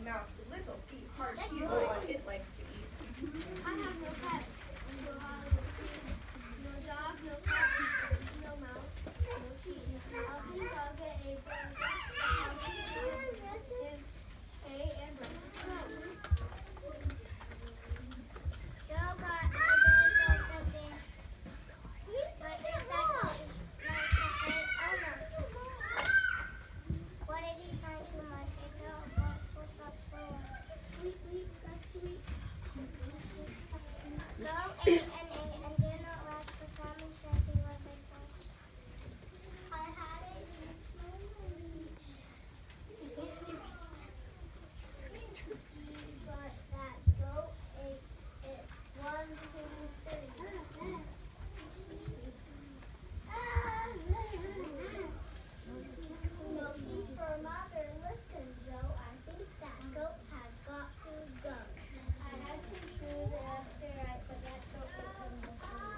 mouse with little feet, hard to eat what it likes to eat. I have no pets. No dog, no cat, no mouse, no cheese. I'll get a hay and brush. Joe got a big something. But that's what did he find too much? It's all for such for. Sweet, that's sweet. Go and do not rush for family said he was a fish. I had it in so many. But that goat ate it 1, 2, 3. No peace for mother. Listen, Joe. I think that goat has got to go. I had to choose after I forgot goat become the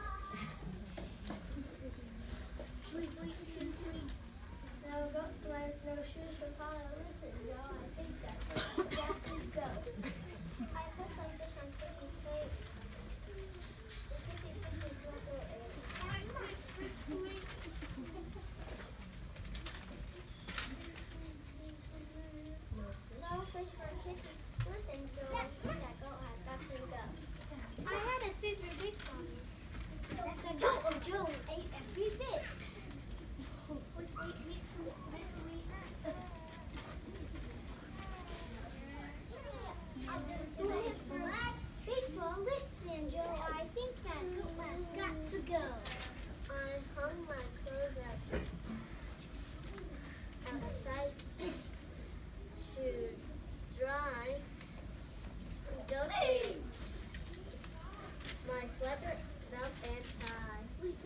sweet, sweet. No goat wears no shoes for Paula. Listen, Joe. I think that goat has got to go. I put some fish on Kitty's face. The Kitty's fish is what go in. Sweet. No fish for Kitty. Listen, Joe, I think that goat has got to go. I had a favorite big one. That's the goat of Joe ate every bit. Wait, baseball, listen, Joe, I think that goat has got to go. I hung my clothes outside to dry. Go to my sweater, belt, and tie.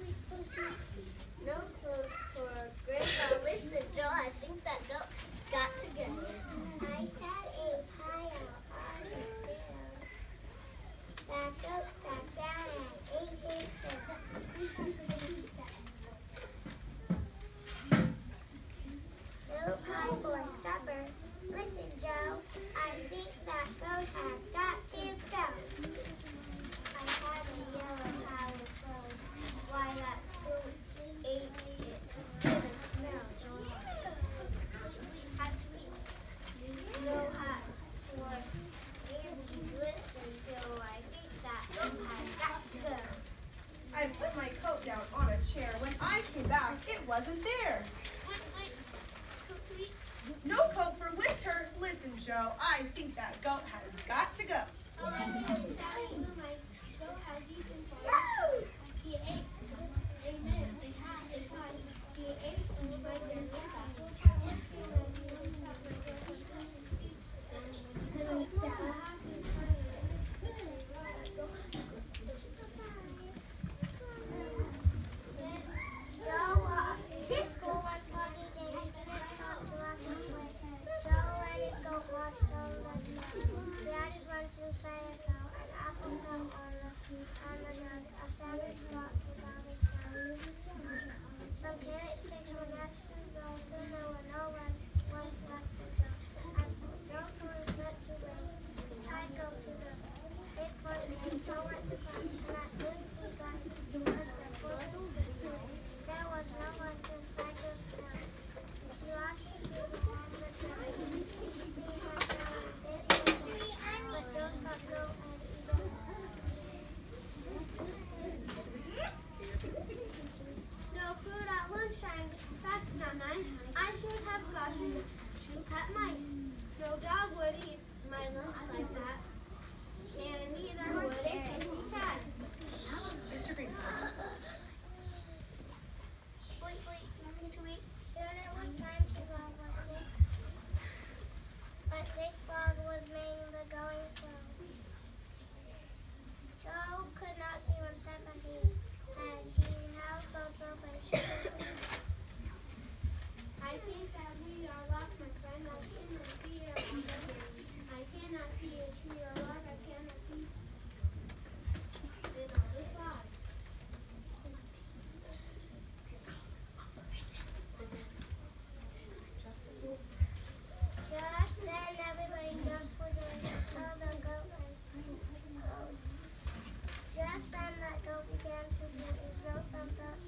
No clothes for Grandpa. Listen, Joe, I think that goat got to go. I sat a pile on the field. That goat sat down and ate his fill. No pie for supper. Listen, Joe, I think that goat has got to go. I had a yellow pile of clothes. Why that goat ate it to the smell. So hot for Auntie. Listen, Joe, I think that goat has got to go. I put my coat down on a chair. When I came back, it wasn't there. No coat for winter. Listen, Joe, I think that goat has got to go. Oh, I think Sally knew my goat has eaten fire. He ate. Amen. He ate and my this school was funny day. He didn't stop to laugh and play. Joe and his goat watched all the time. Dad just went to the side of the about